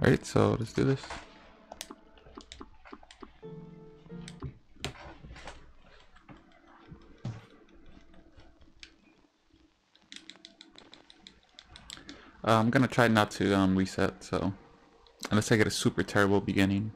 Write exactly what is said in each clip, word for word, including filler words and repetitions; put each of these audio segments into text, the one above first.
Alright, so let's do this. Uh, I'm gonna try not to um, reset, so unless I get a super terrible beginning.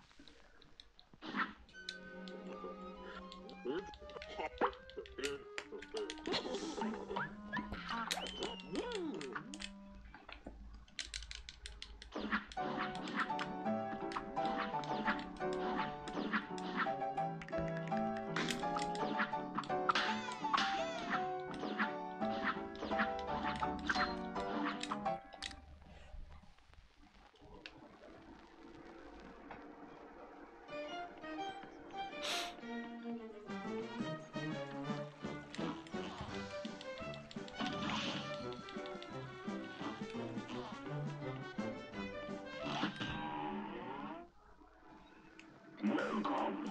Welcome.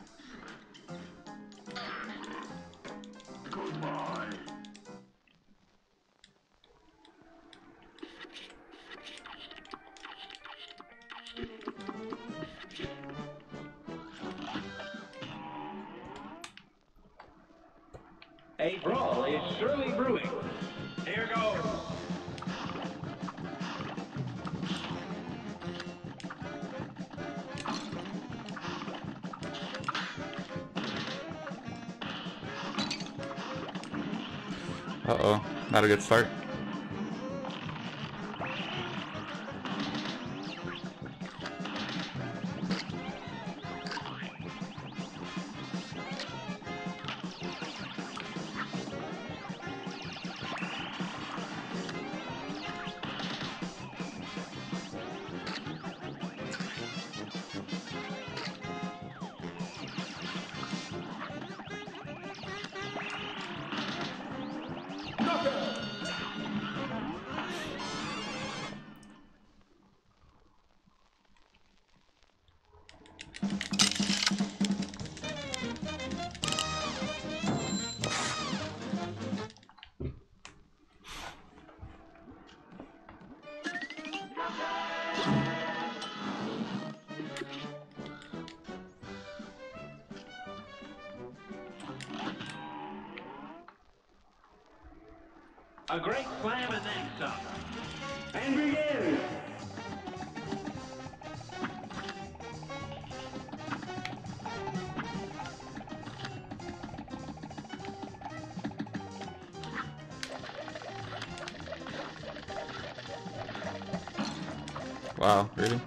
Goodbye. A brawl is surely brewing. Here goes. Uh-oh, not a good start. A great slam and then some. And begin. Wow, really?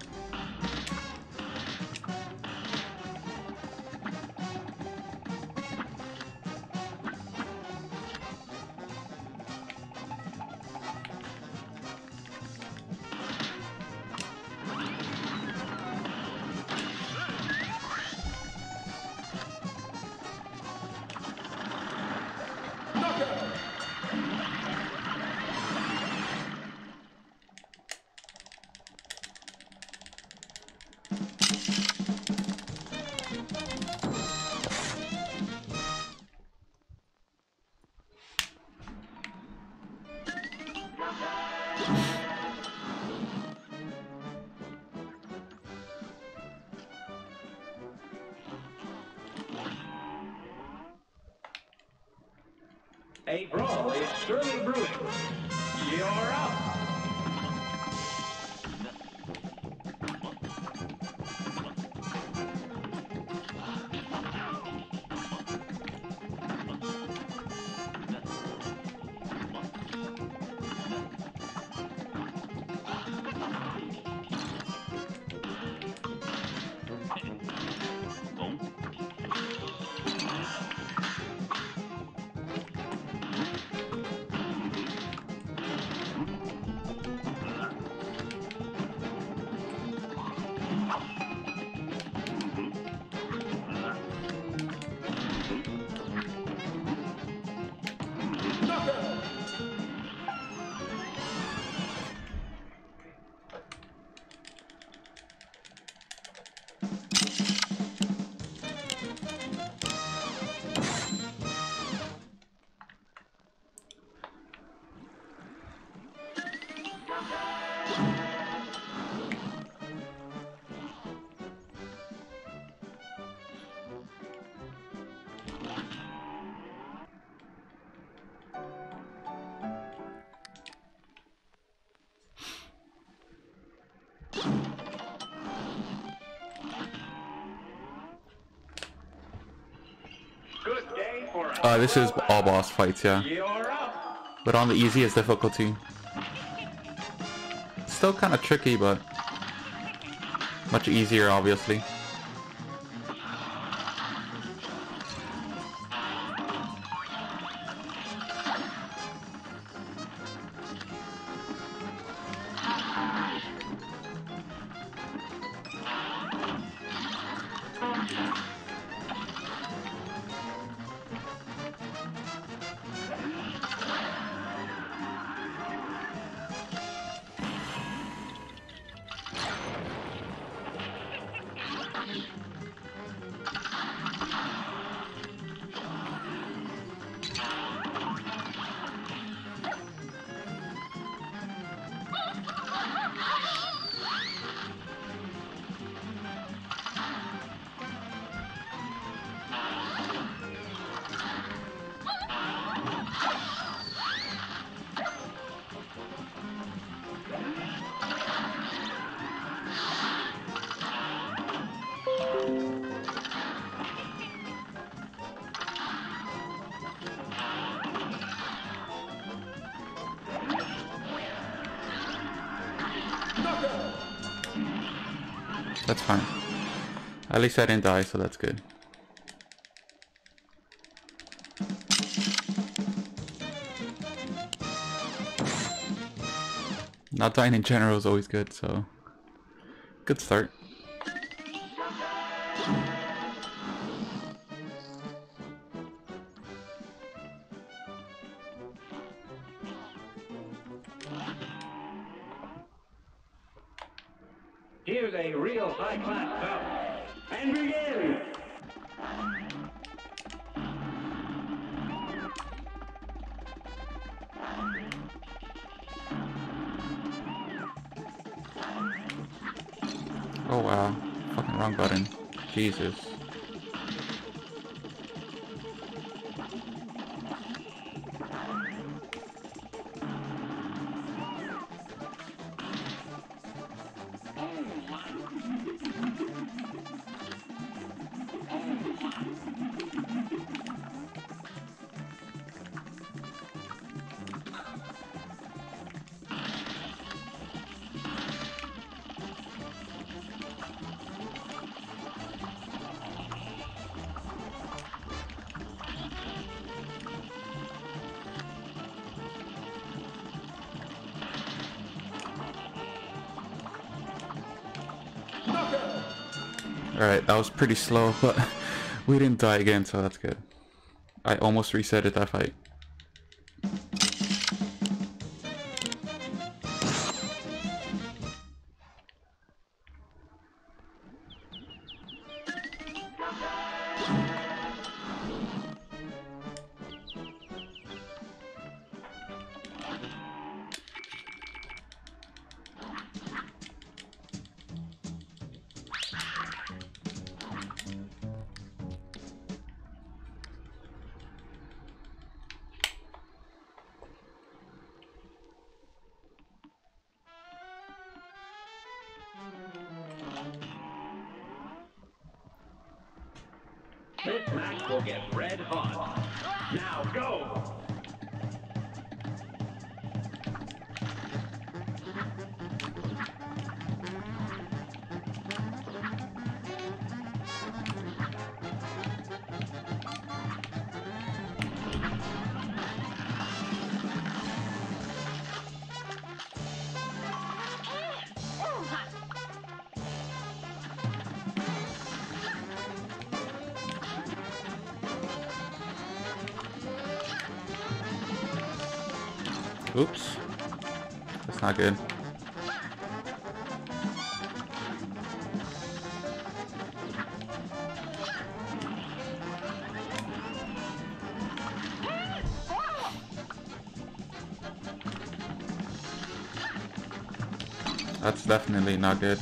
A brawl is surely brewing. You're up. Uh, this is all boss fights, yeah. You're up. But on the easiest difficulty. Still kind of tricky, but much easier, obviously. That's fine. At least I didn't die, so that's good. Not dying in general is always good, so good start. Here's a real high-class bout. And begin! Oh wow, fucking wrong button. Jesus. Alright, that was pretty slow, but we didn't die again, so that's good. I almost resetted that fight. This match will get red hot. Now go! Oops. That's not good. That's definitely not good.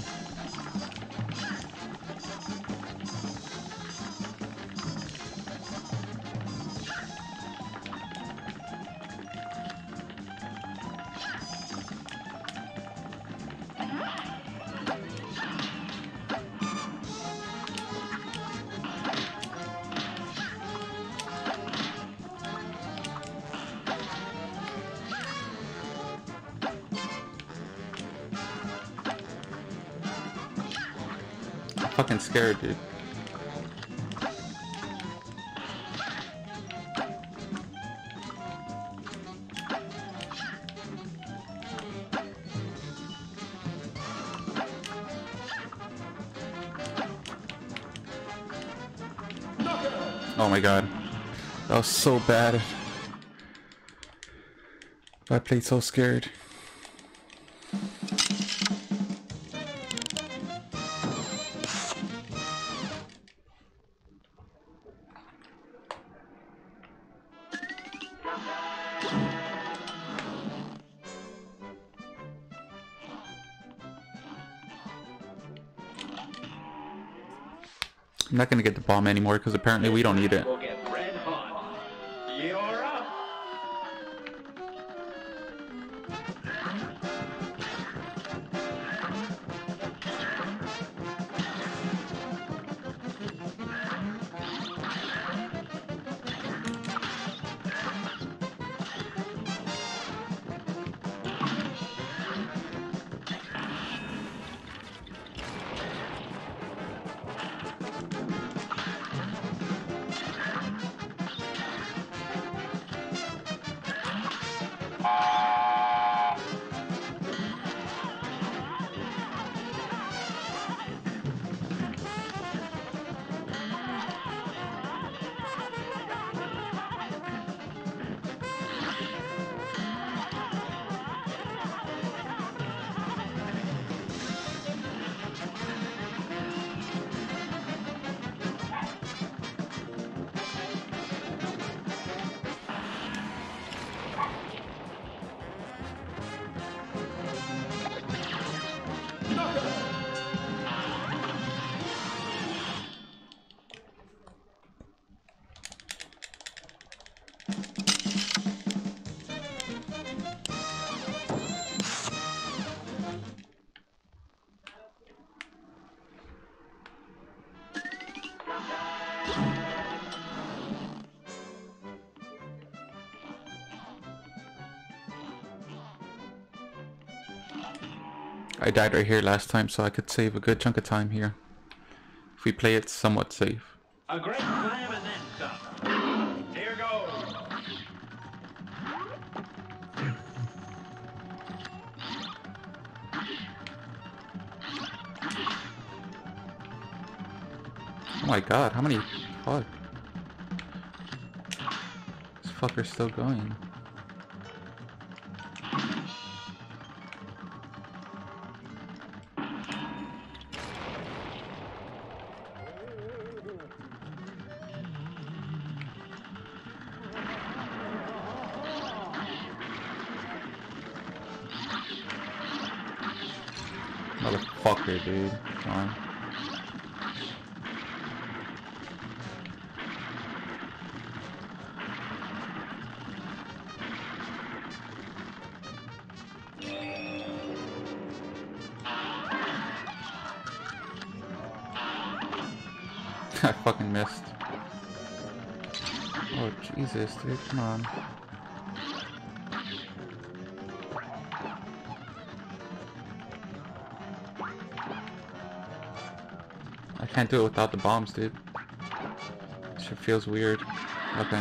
fucking scared, dude. Oh my god. That was so bad. I played so scared. I'm not gonna get the bomb anymore because apparently we don't need it. Will get red hot. You're up. I died right here last time, so I could save a good chunk of time here. If we play it somewhat safe. A great slam and then some. Here goes. Oh my god, how many... Fuck. This fucker's still going. Motherfucker, dude. Come on. I fucking missed. Oh Jesus, dude, come on. I can't do it without the bombs, dude. Shit feels weird. Okay.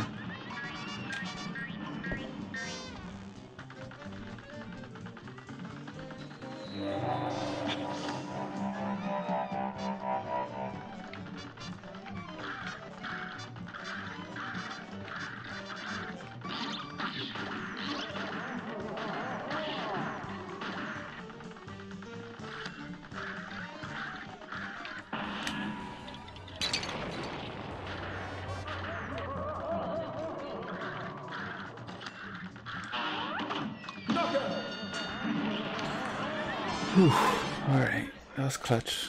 Whew. Alright, that was clutch.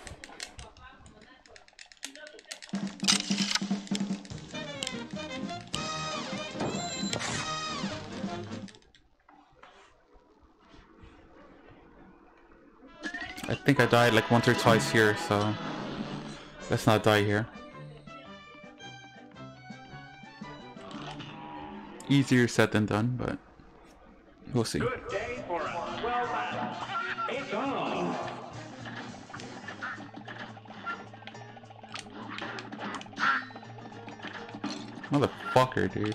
I think I died like once or twice here, so let's not die here. Easier said than done, but we'll see. Good day for a swell match. It's on. Motherfucker, dude.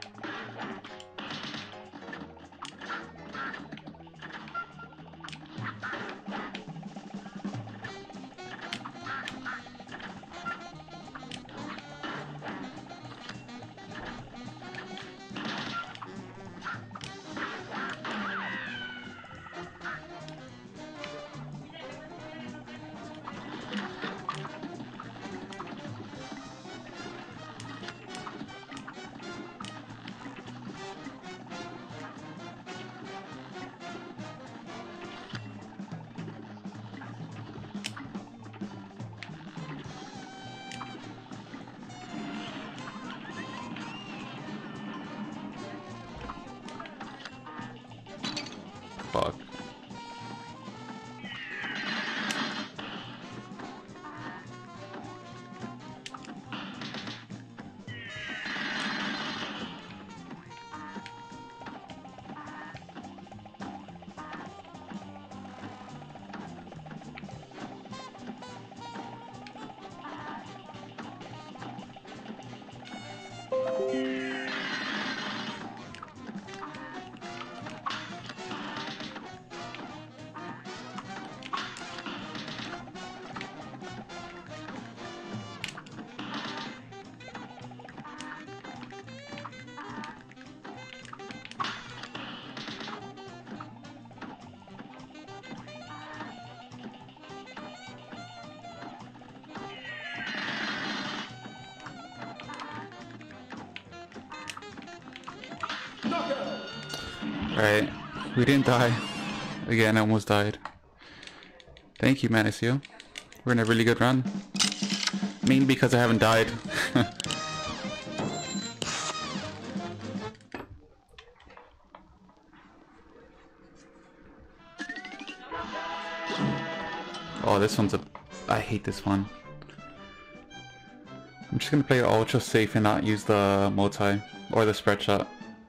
Fuck. Alright, we didn't die. Again, I almost died. Thank you, Manasio. We're in a really good run. Mainly because I haven't died. Oh, this one's a... I hate this one. I'm just gonna play it ultra safe and not use the multi or the spread shot.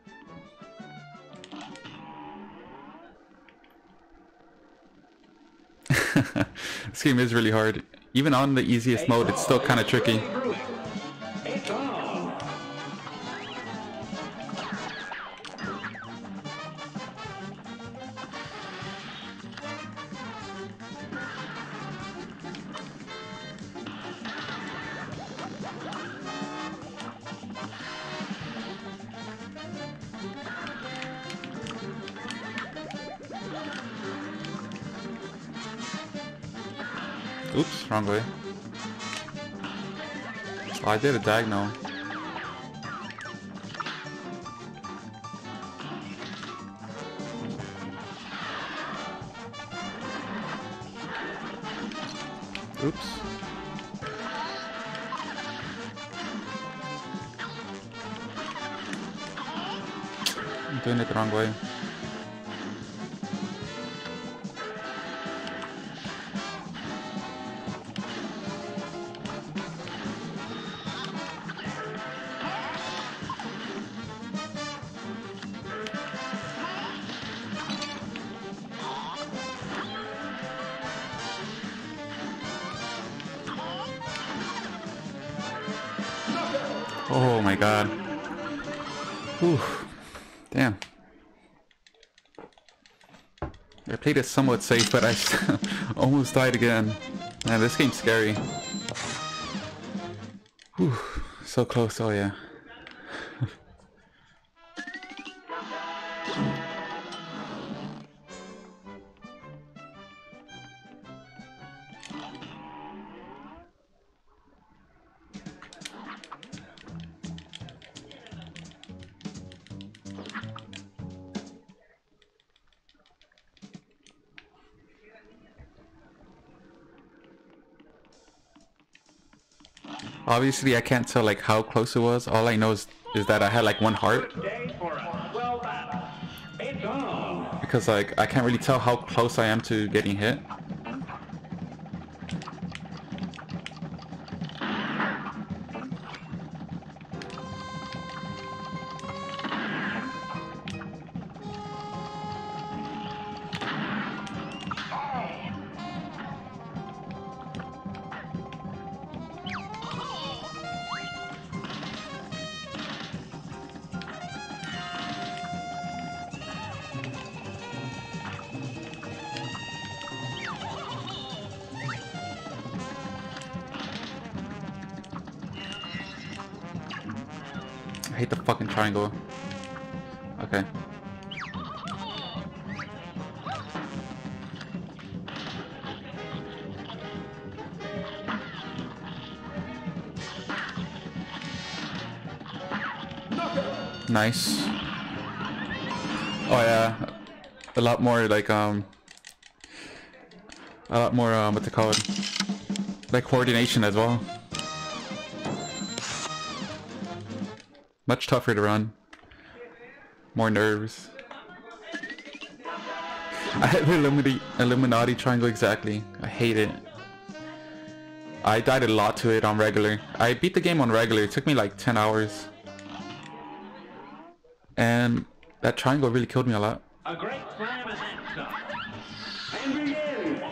This game is really hard. Even on the easiest mode, it's still kind of tricky. Oops, wrong way. Oh, I did a diagonal. Oops. I'm doing it the wrong way. Oh my god. Whew. Damn. I played it somewhat safe, but I almost died again. Man, this game's scary. Whew. So close, oh yeah. Obviously, I can't tell like how close it was. All I know is, is that I had like one heart. Because like I can't really tell how close I am to getting hit. hate the fucking triangle. Okay. Nice. Oh yeah, a lot more like um, a lot more um, what they call it, like coordination as well. Much tougher to run. More nerves. I had the Illuminati, Illuminati triangle exactly. I hate it. I died a lot to it on regular. I beat the game on regular. It took me like ten hours. And that triangle really killed me a lot. A great slam and then some. And begin.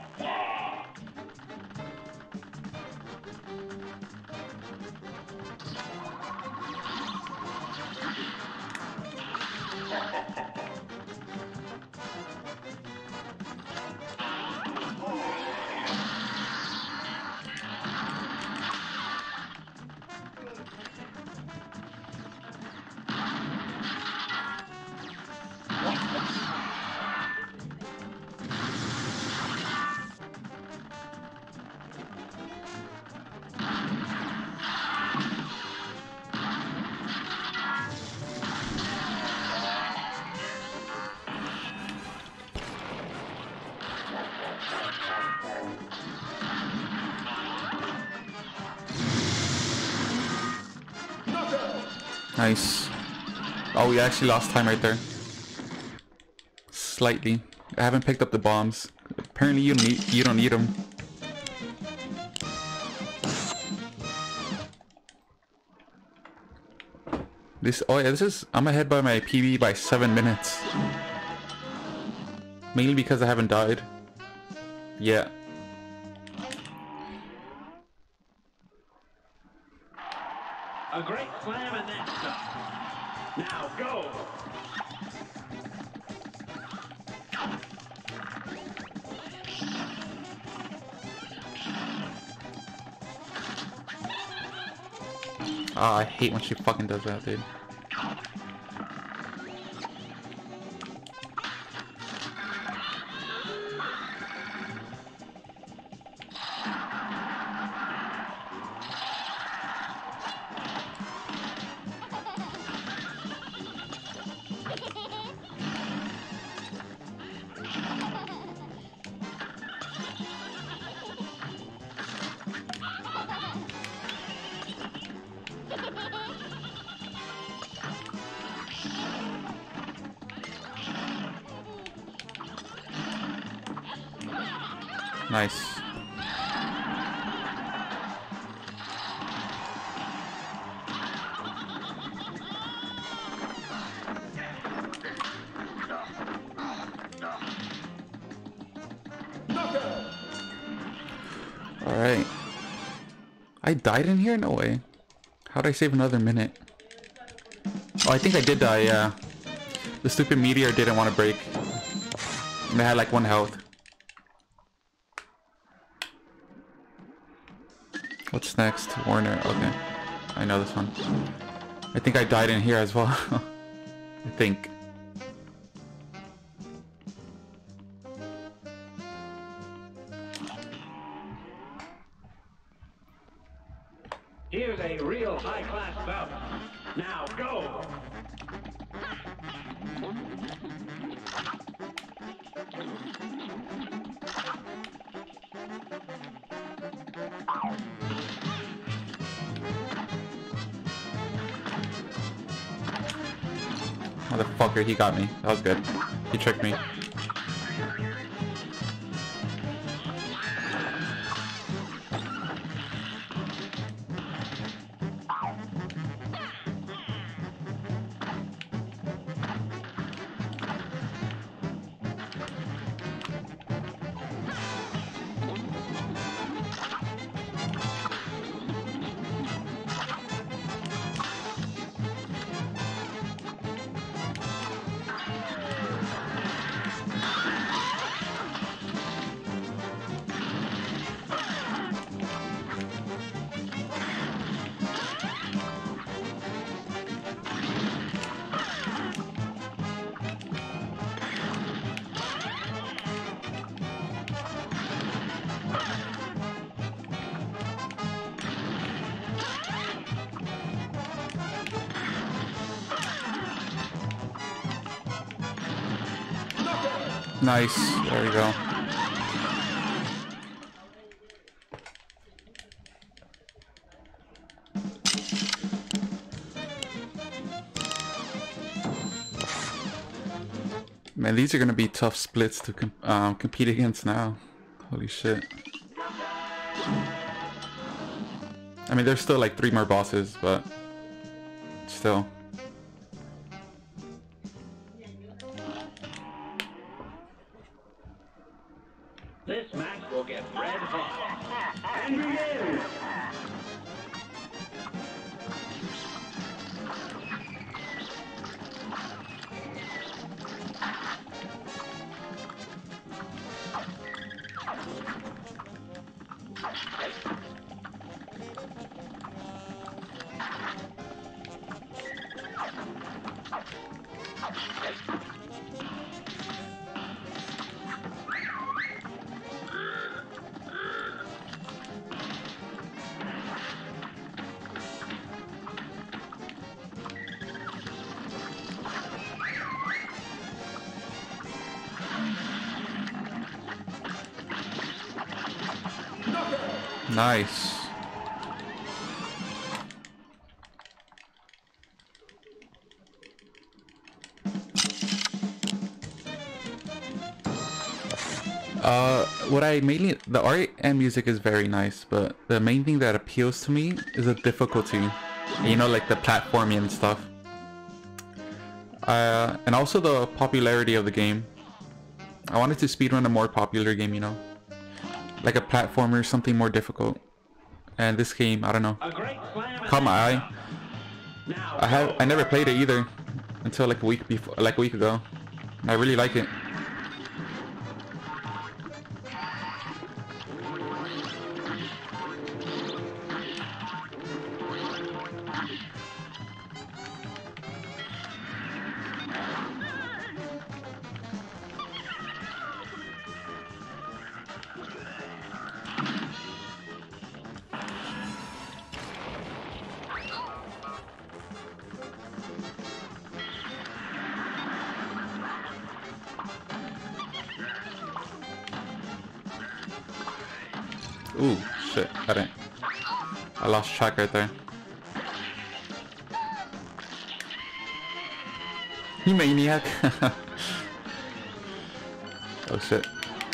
Nice. Oh, we actually lost time right there. Slightly. I haven't picked up the bombs. Apparently you need you don't need them. This oh yeah, this is I'm ahead by my P B by seven minutes. Mainly because I haven't died. Yeah. A great slam and then some. Now go. Ah, I hate when she fucking does that, dude. Nice. Alright. I died in here? No way. How'd I save another minute? Oh, I think I did die, yeah. The stupid meteor didn't want to break. And I had like one health. What's next? Warner. Okay. I know this one. I think I died in here as well. I think. Here's a real high-class bout. Now go. Motherfucker, he got me. That was good. He tricked me. Nice. There we go. Man, these are gonna be tough splits to com um, compete against now. Holy shit. I mean, there's still like three more bosses, but still. This match will get red hot. And begin! Nice. Uh, what I mainly, the art and music is very nice, but the main thing that appeals to me is the difficulty. You know, like the platforming and stuff. Uh, and also the popularity of the game. I wanted to speedrun a more popular game, you know, like a platformer, something more difficult. And this game, I don't know, caught my eye. I have, I never played it either until like a week before, like a week ago, and I really like it. Ooh, shit, I didn't. I lost track right there. You maniac! Oh shit.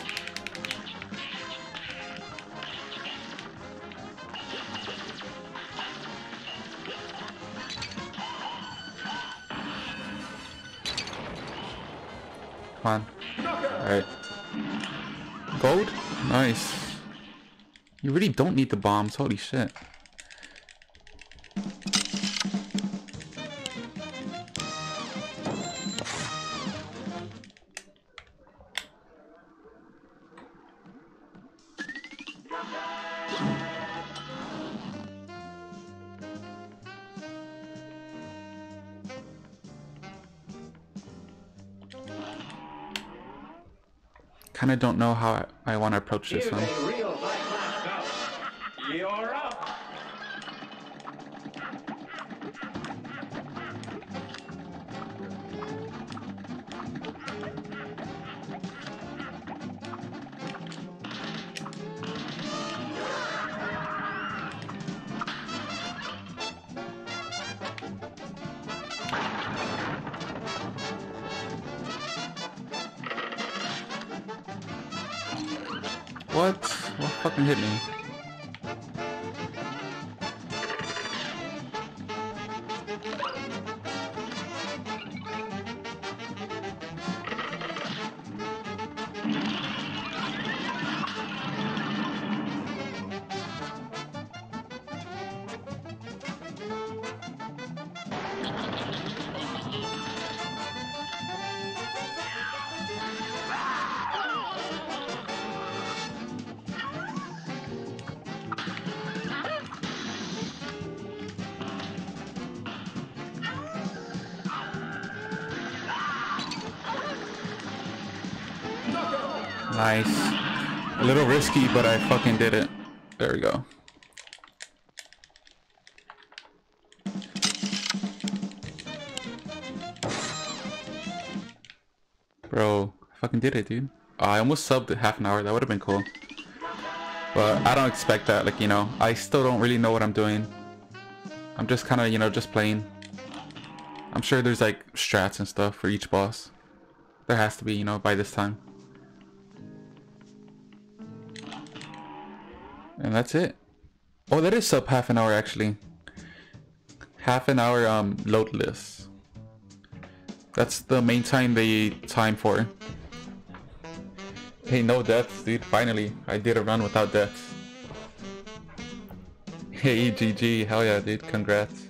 Come on. Alright. Gold? Nice. You really don't need the bombs, holy shit. Kinda don't know how I, I want to approach this one. You're up. What? What fucking hit me? Nice. A little risky, but I fucking did it. There we go. Bro, Fucking did it, dude. Oh, I almost subbed half an hour. That would have been cool. But I don't expect that. Like, you know, I still don't really know what I'm doing. I'm just kind of, you know, just playing. I'm sure there's like strats and stuff for each boss. There has to be, you know, by this time. And that's it. Oh, that is sub half an hour actually. Half an hour um loadless. That's the main time they time for. Hey, no deaths, dude. Finally, I did a run without deaths. Hey, G G. Hell yeah, dude. Congrats.